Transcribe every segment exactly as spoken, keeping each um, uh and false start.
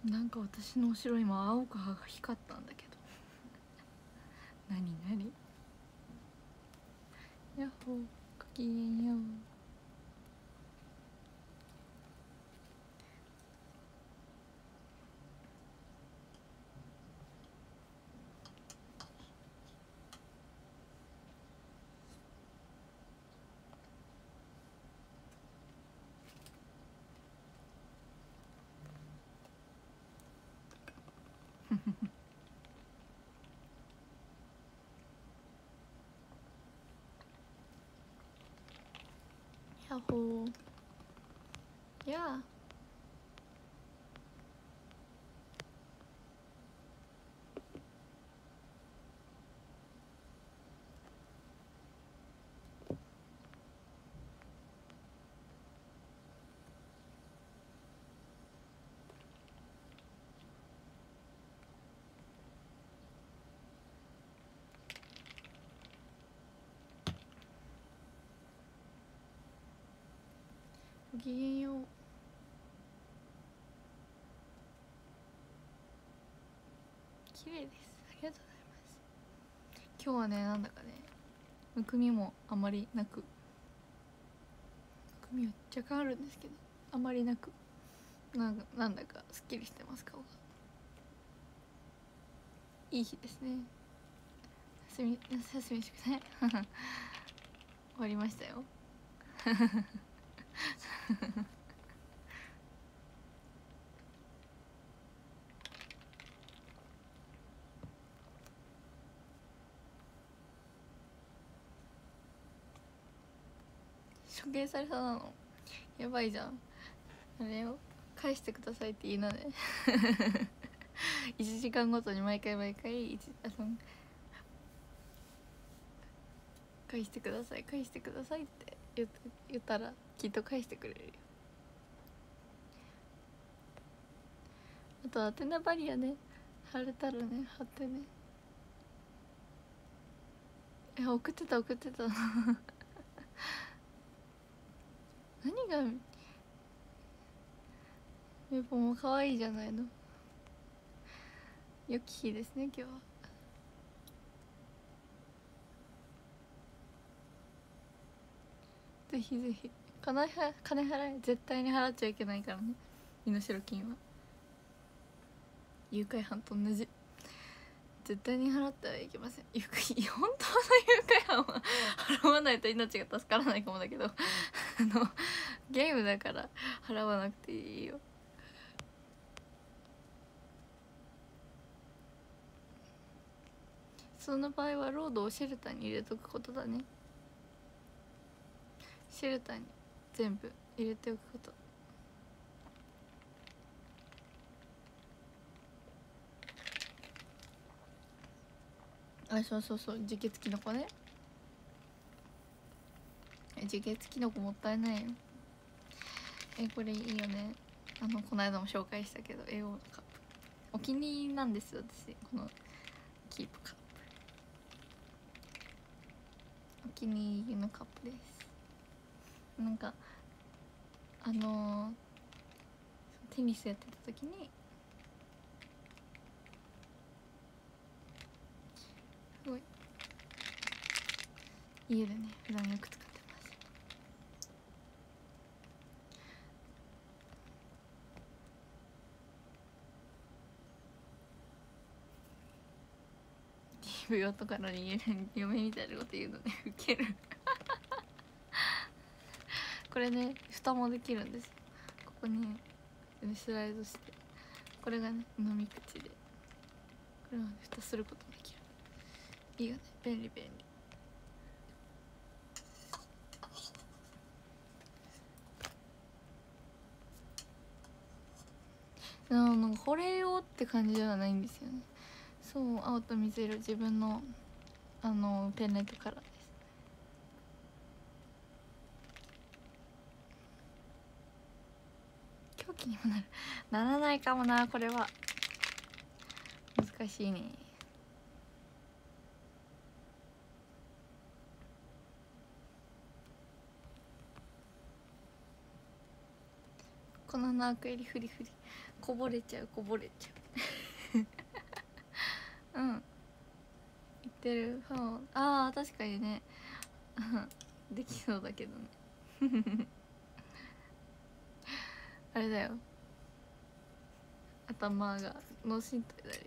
なんか私の後ろ今青く葉が光ったんだけど何何やっほー、ごきげんよう。やっほー、やあ。ごきげんよう。綺麗です。ありがとうございます。今日はね、なんだかね、むくみもあまりなく、むくみは若干あるんですけど、あまりなく、なんかなんだかすっきりしてます。顔がいい日ですね。休み夏休み宿題終わりましたよ処刑されそうなのやばいじゃん。あれよ、返してくださいって言いなねいちじかんごとに毎回毎回いちあの返してください返してくださいって言っ言ったらきっと返してくれるよ。あとアテナバリアね、貼れたらね貼ってね。え、送ってた送ってた何がメポも可愛いじゃないの。良き日ですね今日は。ぜひぜひ金は金払え、絶対に払っちゃいけないからね、身代金は。誘拐犯と同じ、絶対に払ってはいけません。本当の誘拐犯は払わないと命が助からないかもだけどあのゲームだから払わなくていいよ。その場合はロードをシェルターに入れとくことだね。シェルターに全部入れておくこと。あ、そうそうそう、自決キノコね。自決キノコもったいないよ。え、これいいよね。あのこの間も紹介したけど、エオのカップお気に入りなんですよ私、このキープカップお気に入りのカップです。なんかあのー、テニスやってた時にすごい家でね普段よく使ってます。ディーブイ 男からに嫁みたいなこと言うのねウケるこれね蓋もできるんですよ。ここにスライドして、これがね飲み口で、これは、ね、蓋することもできる。いいよね、便利便利。なんかこれをって感じではないんですよね。そう、青と水色、自分のあのペンライトカラーです。狂気にもなるならないかもな、これは難しいね。このナークエリフリフリ、 こぼれちゃうこぼれちゃううん言ってる方あー確かにねできそうだけどねあれだよ頭が脳震盪になるよ。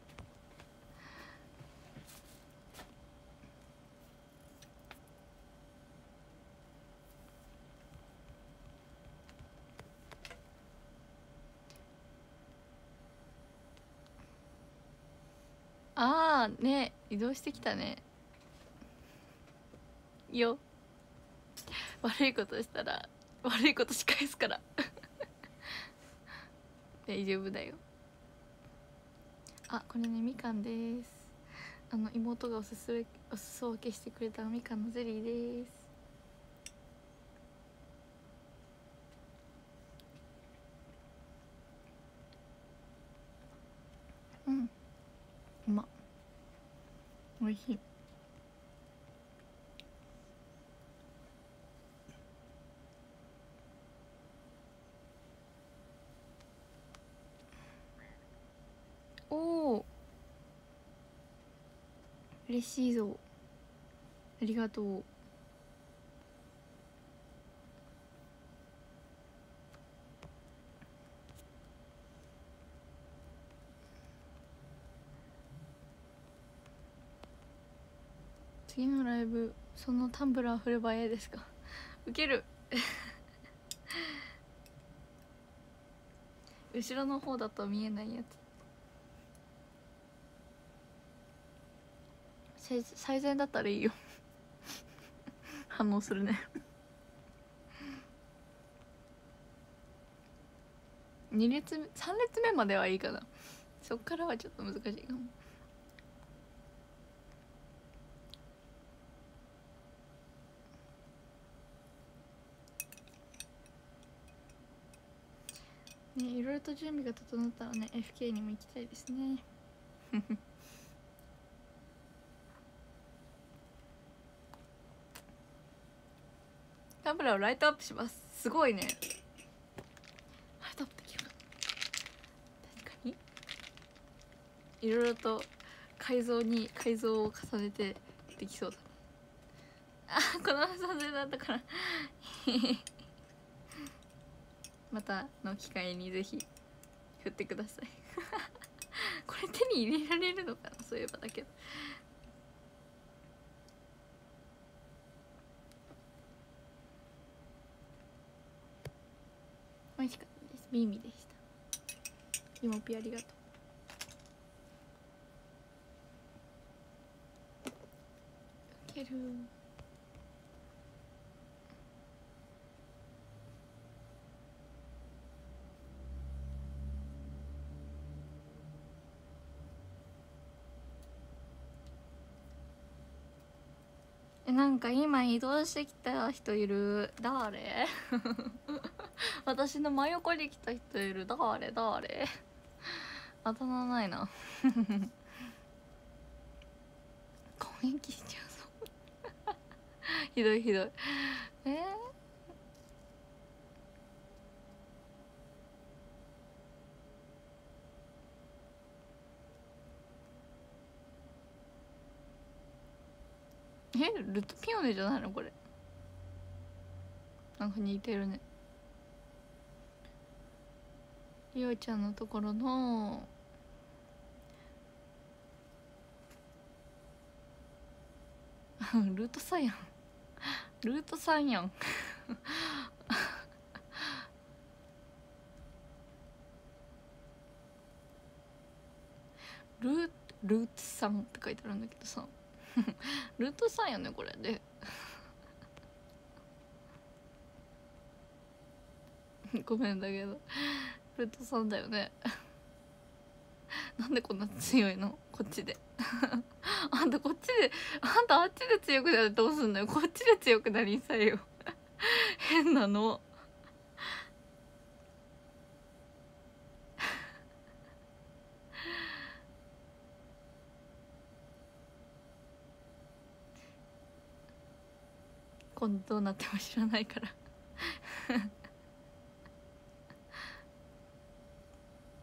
ああね移動してきたねよ悪いことしたら悪いことし返すから大丈夫だよ。あこれねみかんです。あの妹がおすすめおすそ分けしてくれたみかんのゼリーです。うんうまっおいしい。おお嬉しいぞありがとう。次のライブそのタンブラー振ればええですかウケる後ろの方だと見えないやつ最善だったらいいよ反応するねに列目さん列目まではいいかな。そっからはちょっと難しいかも。ねいろいろと準備が整ったらね エフケー にも行きたいですねタンブラーをライトアップします。すごいねライトアップできるか確かにいろいろと改造に改造を重ねてできそうだあこの撮影だったからまたの機会にぜひ振ってくださいこれ手に入れられるのかなそういえばだけど美味しかったです。ミーミでした。イモピありがとう。ウケるえなんか今移動してきた人いる誰私の真横に来た人いる誰誰あだ名ないな攻撃しちゃうぞひどいひどいえーえルトピオネじゃないのこれなんか似てるね。りおちゃんのところのルートさんやんルートさんやんルールートさんって書いてあるんだけどさルートさんやねこれでごめんだけどルートさんだよねなんでこんな強いのこっちであんたこっちであんたあっちで強くなるどうすんのよこっちで強くなりんさいよ変なの今度どうなっても知らないから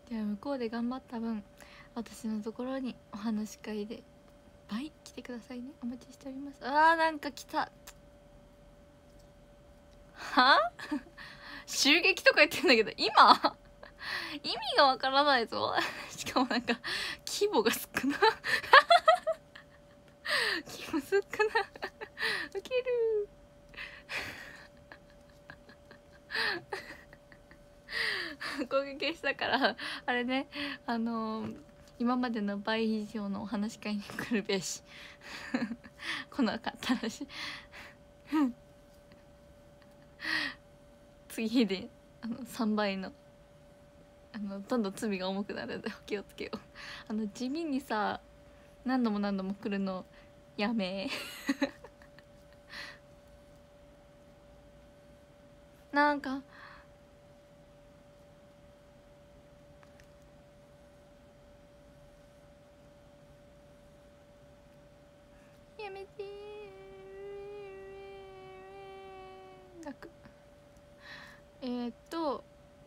では向こうで頑張った分私のところにお話し会で倍来てくださいね。お待ちしております。あーなんか来たは襲撃とか言ってんだけど今意味がわからないぞしかもなんか規模が少な規模少なウケる攻撃したからあれね、あのー、今までの倍以上のお話し会に来るべし来なかったらしい次であのさんばいのあのどんどん罪が重くなるんで気をつけよう。あの地味にさ何度も何度も来るのやめなんかやめてー泣く。えー、っと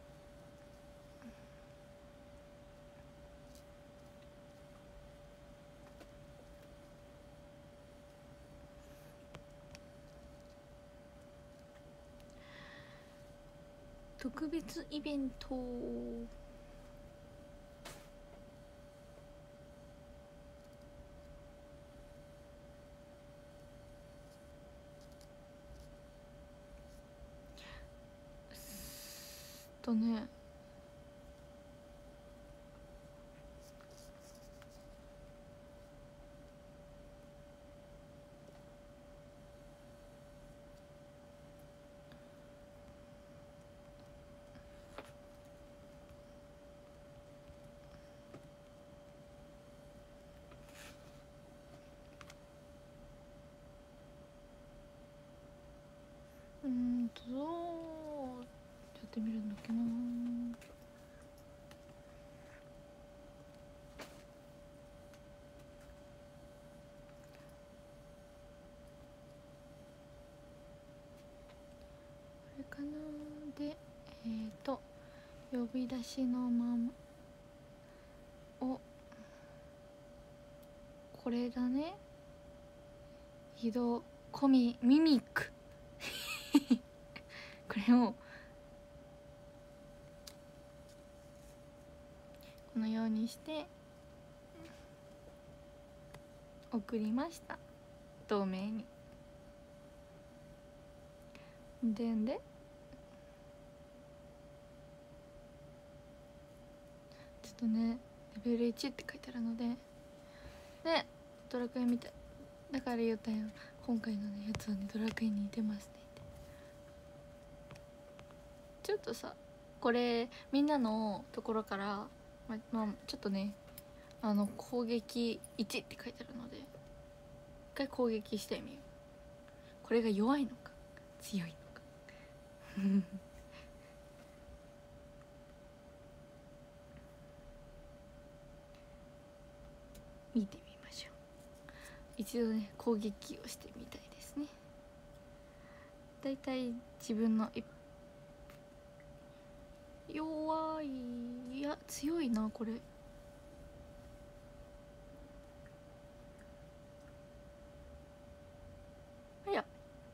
特別イベントとねうーんとどうやってみるんだっけな。これかな。でえー、と呼び出しのままおこれだね。移動コミミミックこれをこのようにして送りました。同盟にでんでちょっとねレベルいちって書いてあるのででドラクエみたいだから言ったよ今回のねやつはねドラクエに似てますねってちょっとさこれみんなのところから、ままあ、ちょっとねあの攻撃いちって書いてあるので一回攻撃してみよう。これが弱いのか強いのか見てみましょう。一度ね攻撃をしてみたいですね。だいたい自分の弱いいや強いなこれ。あや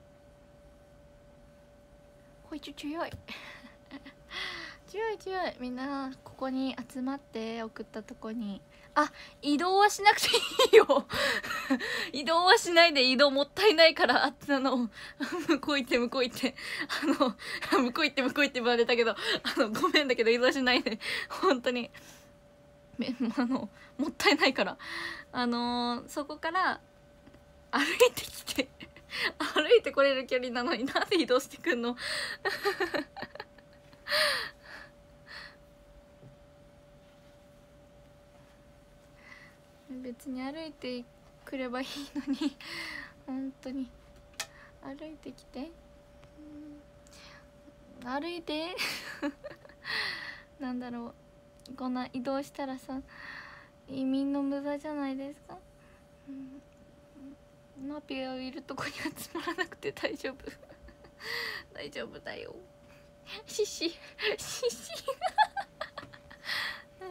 こいつ強い強い強い。みんなここに集まって送ったとこにあ移動はしなくていいよ移動はしないで。移動もったいないからあっちの向こう行って向こう行ってあの向こう行って向こう行って言われたけどあのごめんだけど移動しないで本当にあのもったいないからあのー、そこから歩いてきて歩いてこれる距離なのになんで移動してくんの別に歩いてくればいいのに本当に歩いてきて、うん、歩いてなんだろうこんな移動したらさ移民の無駄じゃないですか、うん、ナピがいるとこに集まらなくて大丈夫大丈夫だよシシシシ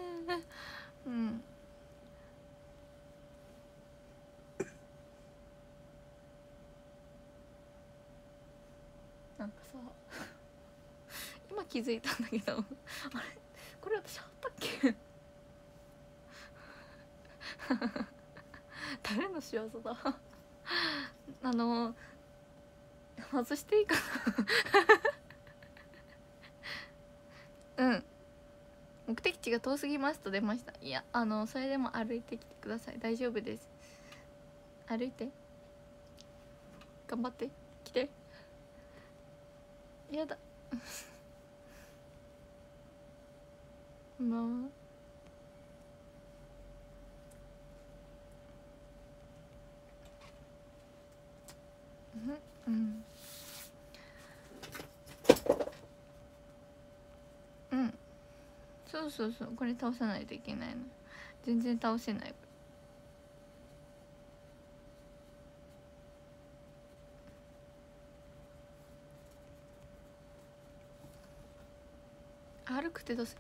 なんかさ今気づいたんだけどあれこれ私あったっけ誰の仕業だあの外していいかなうん目的地が遠すぎますと出ました。いやあのそれでも歩いてきてください。大丈夫です。歩いて頑張って来て。やだまあうんうんそうそうそうこれ倒さないといけないの。全然倒せない。歩くってどうす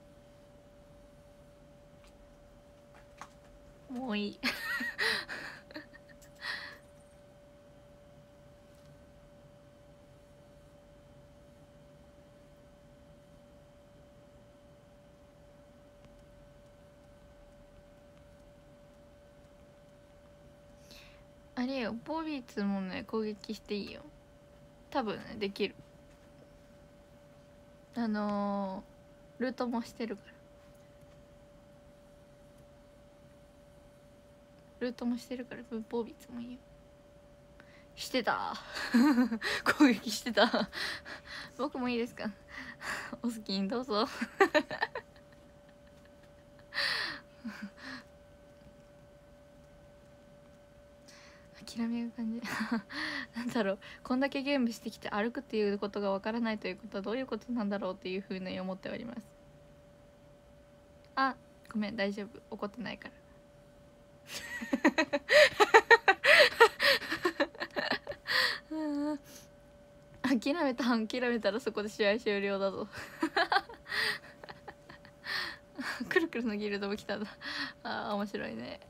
るもういいあれよボビーツもね攻撃していいよ多分ねできる。あのー、ルートもしてるからルートもしてるからボビーツもいいよ。してた攻撃してた僕もいいですかお好きにどうぞ諦めが感じなんだろうこんだけゲームしてきて歩くっていうことがわからないということはどういうことなんだろうっていうふうに思っております。あごめん大丈夫怒ってないから諦めた諦めたらそこで試合終了だぞくるくるのギルドも来たんだ。あー面白いね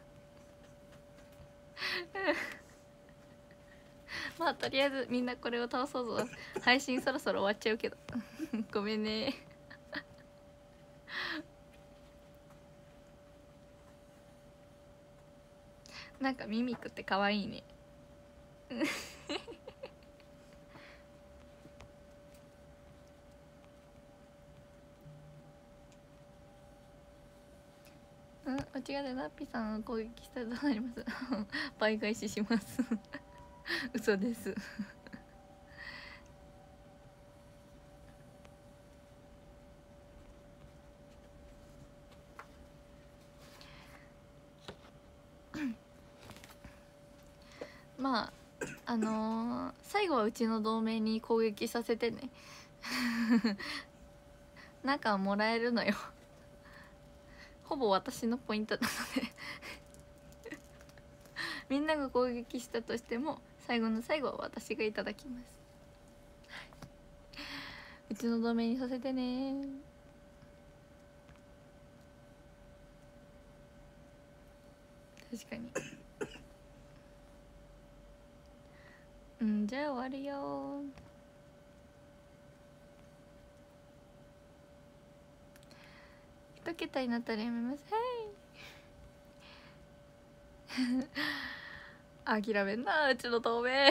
まあとりあえずみんなこれを倒そうぞ。配信そろそろ終わっちゃうけどごめんねなんかミミクって可愛いねうん間違ってナッピさん攻撃したらどうなります倍返しします嘘ですまああのー、最後はうちの同盟に攻撃させてねなんかもらえるのよほぼ私のポイントなのでみんなが攻撃したとしても最後の最後は私がいただきます、はい、うちの同盟にさせてね。確かにうんじゃあ終わるよ。一桁になったらやめます。はい諦めんなうちの透明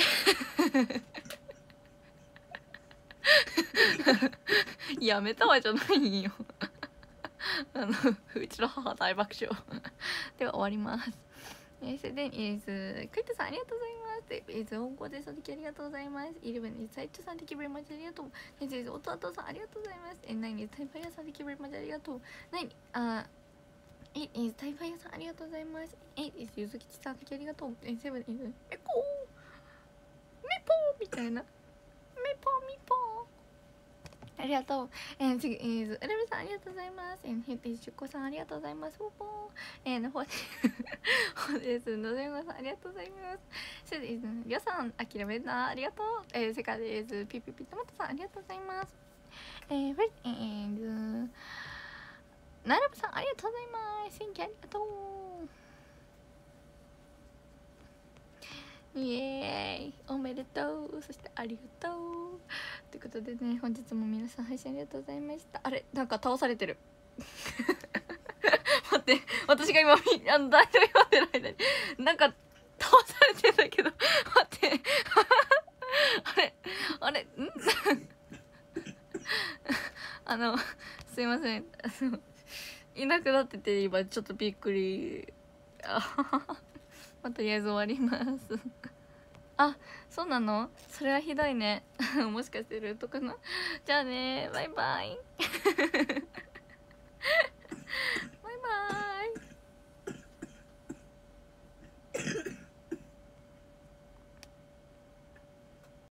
やめたわじゃないんよあのうちの母大爆笑では終わりますえそれでえークイットさんありがとうございますえーず温厚でその時ありがとうございますイレブンにサイトさんできぶりまちありがとうえーず弟さんありがとうございますえナインにタイパイヤさんできぶりまちありがとうナインあえータイパイヤさんありがとうございますえーゆずきちさんだけありがとうえーセブンえーメコーメポーみたいなメポーミポーありがとう。えー、次、えー、うらみさんありがとうございます。えー、ヘッピーしゅっこさんありがとうございます。ポーポー。えー、のほで、ほです。のぜんごさんありがとうございます。それで、りょうさん、あきらめんな、ありがとう。えー、せかです。ピピピトマトさんありがとうございます。えー、フェえー、なるぶさんありがとうございます。センキありがとう。イエーイ。おめめでとう、そしてありがとうということでね、本日も皆さん配信ありがとうございました。あれなんか倒されてる待って、私が今あの台の読んでる間になんか倒されてんだけど、待ってあれあれんあのすいません、あのいなくなってて今ちょっとびっくり。あまあ、とりあえず終わりますあ、そうなの？それはひどいねもしかしてルートかな。じゃあね、バイバイ